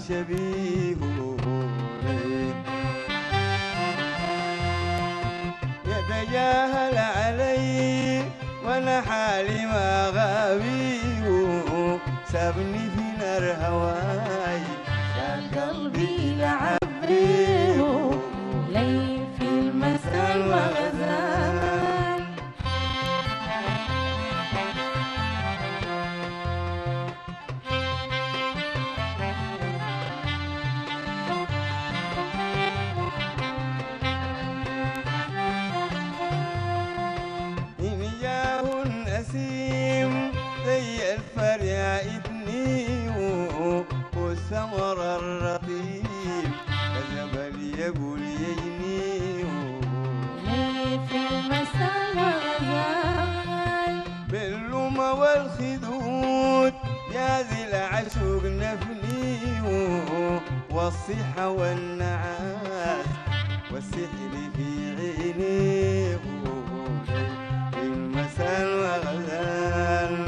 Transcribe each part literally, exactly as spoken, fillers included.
شبيه لك، يتجاهل علي وانا حالي ما غابيه، سابني في نار هواي كان قلبي لعب بيه، لي في المساء وغزال. إن جاه النسيم زي الفريع إثني والثمر الرطيب كجبل يقول يجني، لي في المساء وغزال. باللوم والخدود يا ذي العشوق نفني، والصحة والنعاس والسحر في عيني، في المساء وغزال.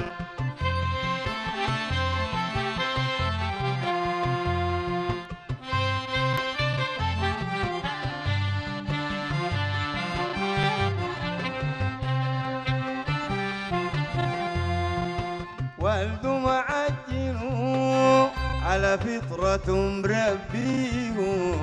والد معجن على فطرة مربيه،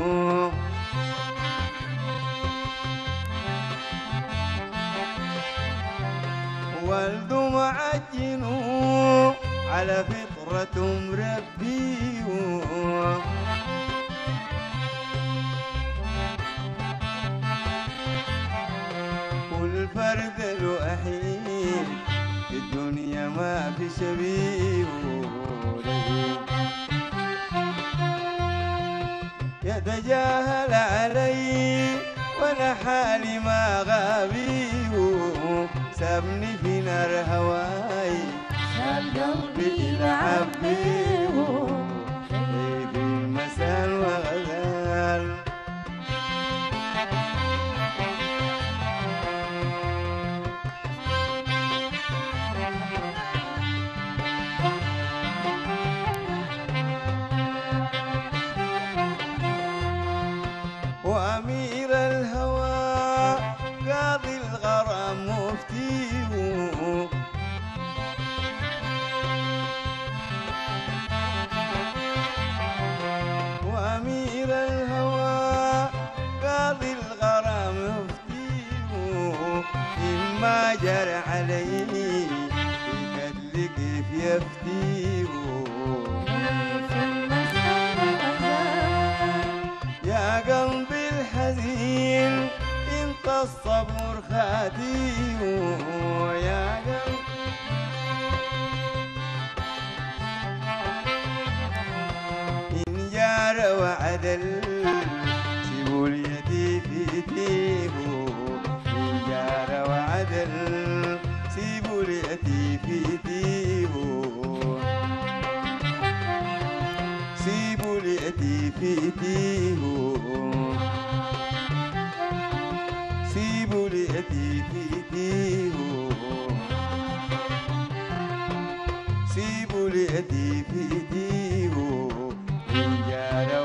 والد معجن على فطرة مربيه، كل فرد له أحيي في الدنيا ما في شبيه له، يتجاهل علي وانا حالي ما غابيه، سابني في نار هواي شال قلبي لعب بيه، في المساء وغزال. وأمير الهوى قاضي الغرام مفتيه، وأمير الهوى قاضي الغرام مفتيه، إما جرى علي في قتل كيف يفتيه، يا قلبي الحزين انت الصبر خاتيه، يا قلبي إن جار وعدل سيبوا اليدي في تيه، إن جار وعدل سيبوا اليدي في تيه، سيبوا اليدي في تيه، سيبوا اليدي في تيه، سيبوا اليدي في تيه، إن جار